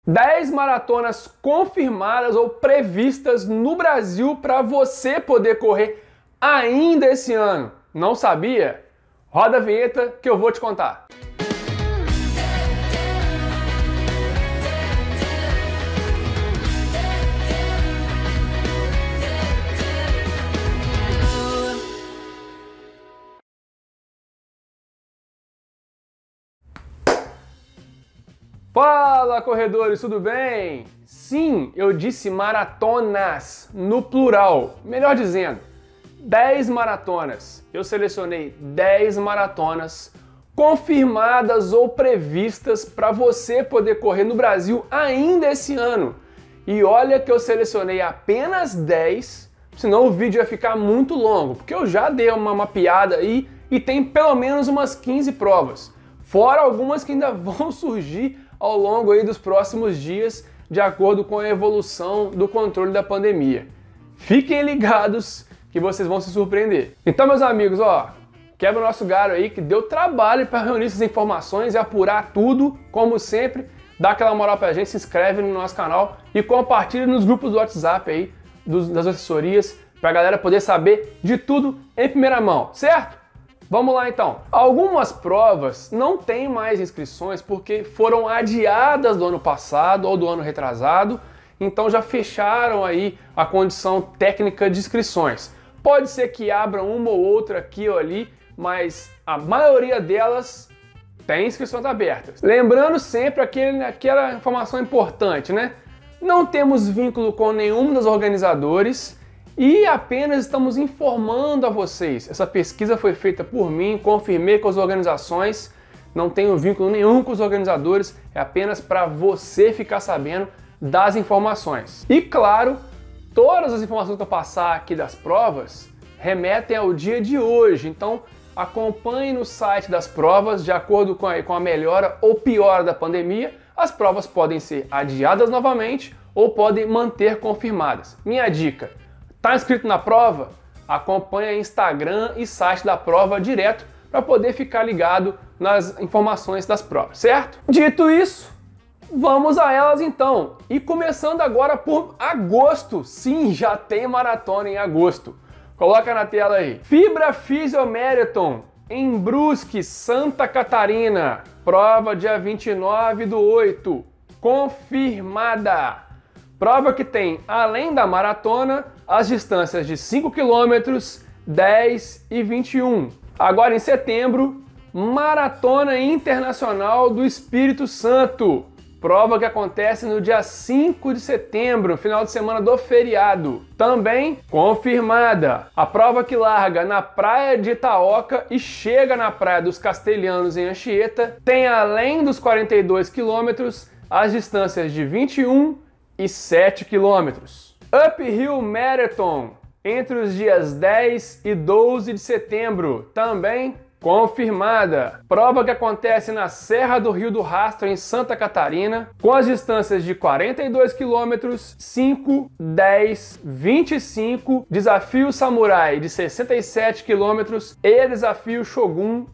10 maratonas confirmadas ou previstas no Brasil para você poder correr ainda esse ano. Não sabia? Roda a vinheta que eu vou te contar. Fala, corredores, tudo bem? Sim, eu disse maratonas, no plural. Melhor dizendo, 10 maratonas. Eu selecionei 10 maratonas confirmadas ou previstas para você poder correr no Brasil ainda esse ano. E olha que eu selecionei apenas 10, senão o vídeo ia ficar muito longo, porque eu já dei uma mapeada aí e tem pelo menos umas 15 provas. Fora algumas que ainda vão surgir ao longo aí dos próximos dias, de acordo com a evolução do controle da pandemia. Fiquem ligados que vocês vão se surpreender. Então, meus amigos, quebra o nosso galho aí, que deu trabalho para reunir essas informações e apurar tudo, como sempre. Dá aquela moral pra gente, se inscreve no nosso canal e compartilha nos grupos do WhatsApp aí, das assessorias, pra galera poder saber de tudo em primeira mão, certo? Vamos lá então. Algumas provas não têm mais inscrições porque foram adiadas do ano passado ou do ano retrasado, então já fecharam aí a condição técnica de inscrições. Pode ser que abram uma ou outra aqui ou ali, mas a maioria delas tem inscrições abertas. Lembrando sempre aquela informação importante, né? Não temos vínculo com nenhum dos organizadores e apenas estamos informando a vocês. Essa pesquisa foi feita por mim, confirmei com as organizações, não tenho vínculo nenhum com os organizadores, é apenas para você ficar sabendo das informações. E claro, todas as informações que eu passar aqui das provas remetem ao dia de hoje, então acompanhe no site das provas, de acordo com a melhora ou piora da pandemia, as provas podem ser adiadas novamente ou podem manter confirmadas. Minha dica: tá inscrito na prova? Acompanha Instagram e site da prova direto para poder ficar ligado nas informações das provas, certo? Dito isso, vamos a elas então. E começando agora por agosto. Sim, já tem maratona em agosto. Coloca na tela aí. Fibra Physio Marathon em Brusque, Santa Catarina. Prova dia 29/8. Confirmada. Prova que tem, além da maratona, as distâncias de 5 km, 10 e 21. Agora em setembro, Maratona Internacional do Espírito Santo. Prova que acontece no dia 5 de setembro, no final de semana do feriado. Também confirmada. A prova que larga na praia de Itaoca e chega na praia dos Castelhanos, em Anchieta, tem, além dos 42 km, as distâncias de 21 e 7 km. Uphill Marathon, entre os dias 10 e 12 de setembro, também confirmada. Prova que acontece na Serra do Rio do Rastro, em Santa Catarina, com as distâncias de 42 km, 5, 10, 25, Desafio Samurai de 67 km e Desafio Shogun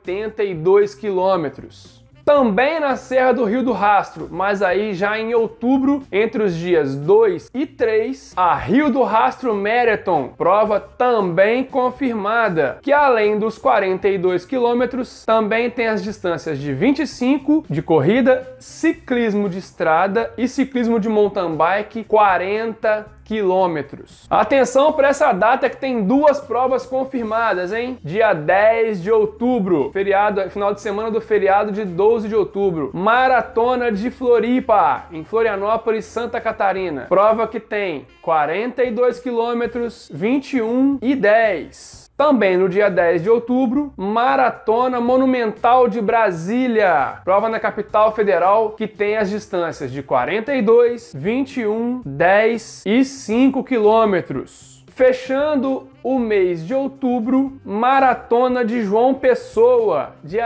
82 km. Também na Serra do Rio do Rastro, mas aí já em outubro, entre os dias 2 e 3, a Rio do Rastro Marathon, prova também confirmada, que além dos 42 km, também tem as distâncias de 25 de corrida, ciclismo de estrada e ciclismo de mountain bike, 40 quilômetros. Atenção para essa data que tem duas provas confirmadas, hein? Dia 10 de outubro, feriado, final de semana do feriado de 12 de outubro. Maratona de Floripa, em Florianópolis, Santa Catarina. Prova que tem 42 quilômetros, 21 e 10. Também no dia 10 de outubro, Maratona Monumental de Brasília, prova na capital federal, que tem as distâncias de 42, 21, 10 e 5 quilômetros. Fechando o mês de outubro, Maratona de João Pessoa, dia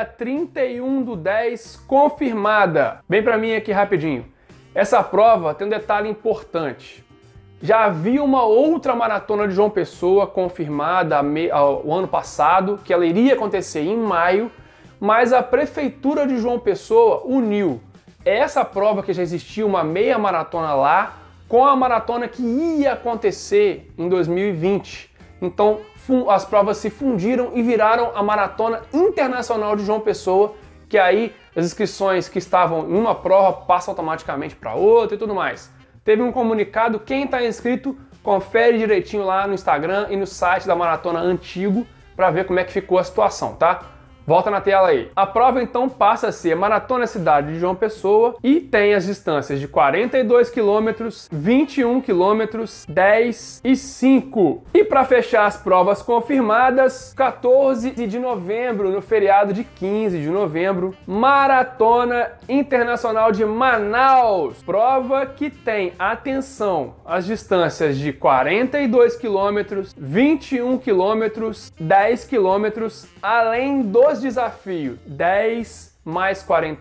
31/10, confirmada. Vem para mim aqui rapidinho. Essa prova tem um detalhe importante. Já havia uma outra maratona de João Pessoa confirmada o ano passado, que ela iria acontecer em maio, mas a Prefeitura de João Pessoa uniu essa prova que já existia, uma meia maratona lá, com a maratona que ia acontecer em 2020. Então as provas se fundiram e viraram a Maratona Internacional de João Pessoa, que aí as inscrições que estavam em uma prova passam automaticamente para outra e tudo mais. Teve um comunicado, quem está inscrito, confere direitinho lá no Instagram e no site da Maratona Antigo para ver como é que ficou a situação, tá? Volta na tela aí. A prova então passa a ser Maratona Cidade de João Pessoa e tem as distâncias de 42 km, 21 km, 10 e 5. E para fechar as provas confirmadas, 14 de novembro, no feriado de 15 de novembro, Maratona Internacional de Manaus. Prova que tem, atenção, as distâncias de 42 km, 21 km, 10 km, além dos desafios 10 mais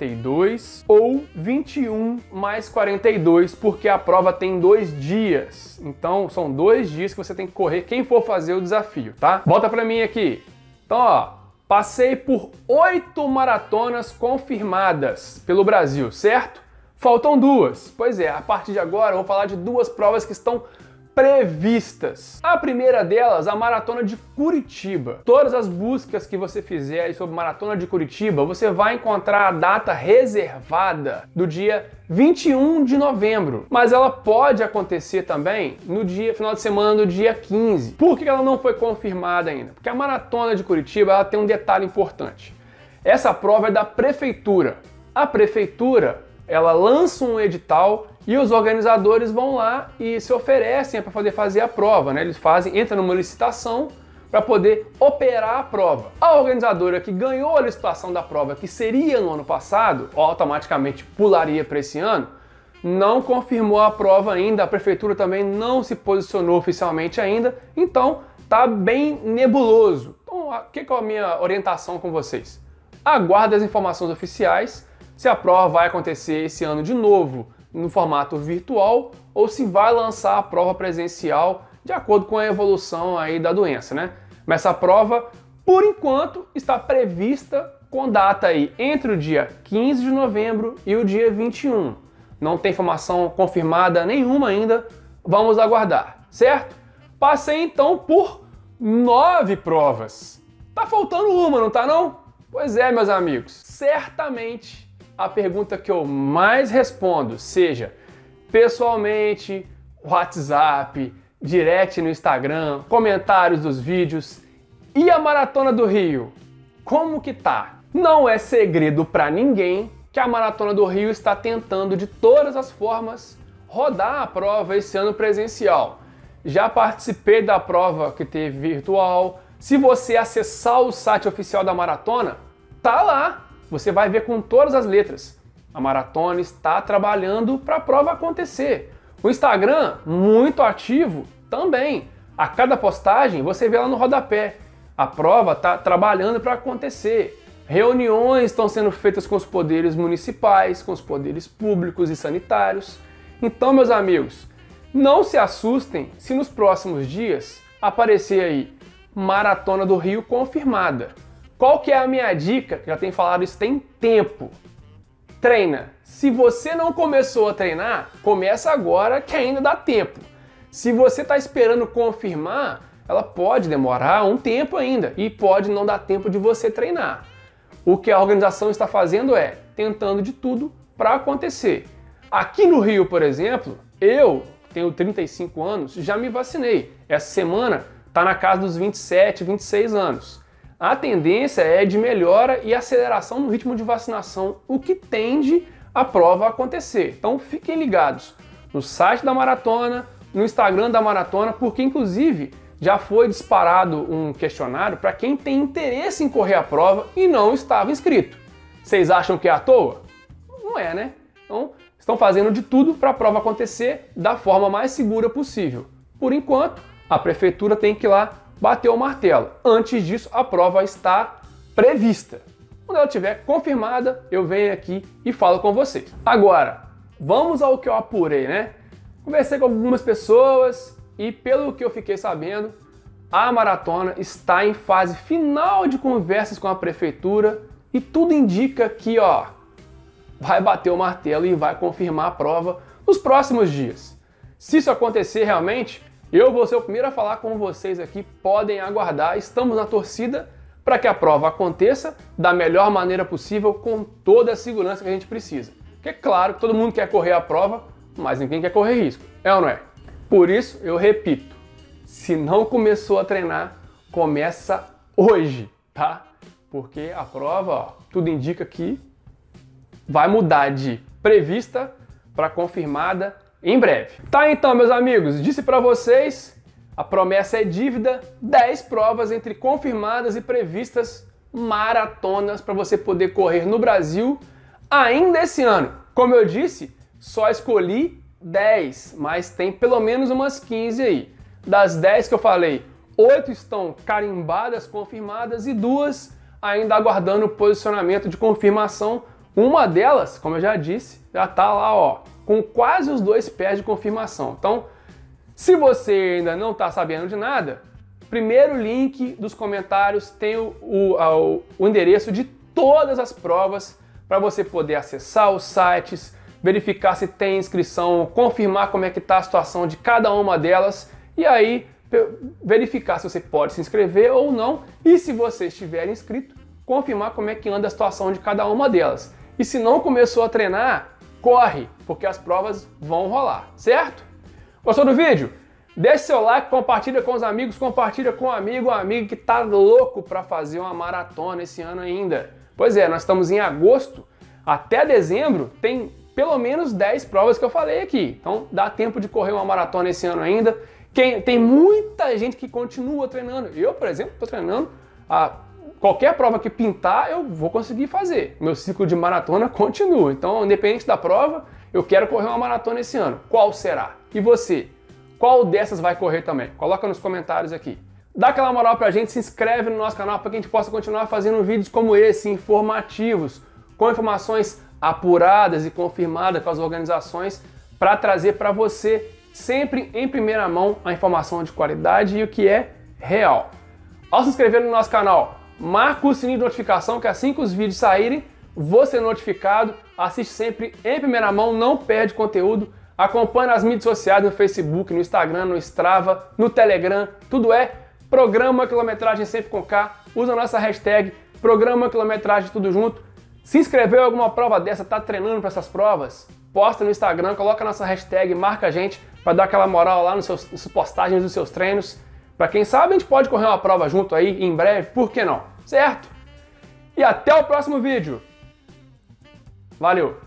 42 ou 21 mais 42, porque a prova tem 2 dias. Então são 2 dias que você tem que correr quem for fazer o desafio, tá? Volta pra mim aqui. Então, ó, passei por 8 maratonas confirmadas pelo Brasil, certo? Faltam 2. Pois é, a partir de agora eu vou falar de 2 provas que estão previstas. A primeira delas, a Maratona de Curitiba. Todas as buscas que você fizer sobre Maratona de Curitiba, você vai encontrar a data reservada do dia 21 de novembro. Mas ela pode acontecer também no final de semana do dia 15. Por que ela não foi confirmada ainda? Porque a Maratona de Curitiba ela tem um detalhe importante. Essa prova é da prefeitura. A prefeitura ela lança um edital e os organizadores vão lá e se oferecem para poder fazer a prova, né? Eles entram numa licitação para poder operar a prova. A organizadora que ganhou a licitação da prova, que seria no ano passado, automaticamente pularia para esse ano, não confirmou a prova ainda, a prefeitura também não se posicionou oficialmente ainda, então tá bem nebuloso. Então, o que é a minha orientação com vocês? Aguarde as informações oficiais, se a prova vai acontecer esse ano de novo no formato virtual ou se vai lançar a prova presencial de acordo com a evolução aí da doença, né? Mas essa prova, por enquanto, está prevista com data aí entre o dia 15 de novembro e o dia 21. Não tem informação confirmada nenhuma ainda, vamos aguardar, certo? Passei então por 9 provas. Tá faltando uma, não tá não? Pois é, meus amigos, certamente a pergunta que eu mais respondo, seja pessoalmente, WhatsApp, direct no Instagram, comentários dos vídeos, e a Maratona do Rio, como que tá? Não é segredo para ninguém que a Maratona do Rio está tentando de todas as formas rodar a prova esse ano presencial. Já participei da prova que teve virtual. Se você acessar o site oficial da Maratona, tá lá. Você vai ver com todas as letras. A Maratona está trabalhando para a prova acontecer. O Instagram, muito ativo também. A cada postagem você vê lá no rodapé. A prova está trabalhando para acontecer. Reuniões estão sendo feitas com os poderes municipais, com os poderes públicos e sanitários. Então, meus amigos, não se assustem se nos próximos dias aparecer aí Maratona do Rio confirmada. Qual que é a minha dica? Já tenho falado isso tem tempo. Treina. Se você não começou a treinar, começa agora que ainda dá tempo. Se você está esperando confirmar, ela pode demorar um tempo ainda e pode não dar tempo de você treinar. O que a organização está fazendo é tentando de tudo para acontecer. Aqui no Rio, por exemplo, eu tenho 35 anos, já me vacinei. Essa semana está na casa dos 27, 26 anos. A tendência é de melhora e aceleração no ritmo de vacinação, o que tende a prova a acontecer. Então fiquem ligados no site da Maratona, no Instagram da Maratona, porque inclusive já foi disparado um questionário para quem tem interesse em correr a prova e não estava inscrito. Vocês acham que é à toa? Não é, né? Então estão fazendo de tudo para a prova acontecer da forma mais segura possível. Por enquanto, a prefeitura tem que ir lá bater o martelo. Antes disso, a prova está prevista. Quando ela estiver confirmada, eu venho aqui e falo com vocês. Agora, vamos ao que eu apurei, né? Conversei com algumas pessoas e pelo que eu fiquei sabendo, a maratona está em fase final de conversas com a prefeitura e tudo indica que, ó, vai bater o martelo e vai confirmar a prova nos próximos dias. Se isso acontecer realmente, eu vou ser o primeiro a falar com vocês aqui, podem aguardar, estamos na torcida para que a prova aconteça da melhor maneira possível, com toda a segurança que a gente precisa. Porque é claro que todo mundo quer correr a prova, mas ninguém quer correr risco, é ou não é? Por isso, eu repito, se não começou a treinar, começa hoje, tá? Porque a prova, ó, tudo indica que vai mudar de prevista para confirmada em breve. Tá então, meus amigos, disse para vocês, a promessa é dívida, 10 provas entre confirmadas e previstas maratonas para você poder correr no Brasil ainda esse ano. Como eu disse, só escolhi 10, mas tem pelo menos umas 15 aí. Das 10 que eu falei, 8 estão carimbadas, confirmadas, e 2 ainda aguardando o posicionamento de confirmação. Uma delas, como eu já disse, já tá lá, ó, com quase os 2 pés de confirmação. Então, se você ainda não está sabendo de nada, primeiro link dos comentários tem o endereço de todas as provas para você poder acessar os sites, verificar se tem inscrição, confirmar como é que está a situação de cada uma delas e aí verificar se você pode se inscrever ou não, e se você estiver inscrito, confirmar como é que anda a situação de cada uma delas. E se não começou a treinar, corre, porque as provas vão rolar, certo? Gostou do vídeo? Deixe seu like, compartilha com os amigos, compartilha com um amigo que tá louco para fazer uma maratona esse ano ainda. Pois é, nós estamos em agosto, até dezembro tem pelo menos 10 provas que eu falei aqui. Então dá tempo de correr uma maratona esse ano ainda. Tem muita gente que continua treinando. Eu, por exemplo, estou treinando. Qualquer prova que pintar, eu vou conseguir fazer. Meu ciclo de maratona continua. Então, independente da prova, eu quero correr uma maratona esse ano. Qual será? E você? Qual dessas vai correr também? Coloca nos comentários aqui. Dá aquela moral pra gente, se inscreve no nosso canal para que a gente possa continuar fazendo vídeos como esse, informativos, com informações apuradas e confirmadas com as organizações, para trazer para você sempre em primeira mão a informação de qualidade e o que é real. Ao se inscrever no nosso canal, marca o sininho de notificação que assim que os vídeos saírem, você é notificado, assiste sempre em primeira mão, não perde conteúdo, acompanha nas mídias sociais, no Facebook, no Instagram, no Strava, no Telegram, tudo é Programa Quilometragem sempre com K, usa a nossa hashtag Programa Quilometragem tudo junto. Se inscreveu em alguma prova dessa, tá treinando para essas provas? Posta no Instagram, coloca a nossa hashtag, marca a gente para dar aquela moral lá nas postagens dos seus treinos. Para quem sabe, a gente pode correr uma prova junto aí em breve, por que não? Certo? E até o próximo vídeo. Valeu!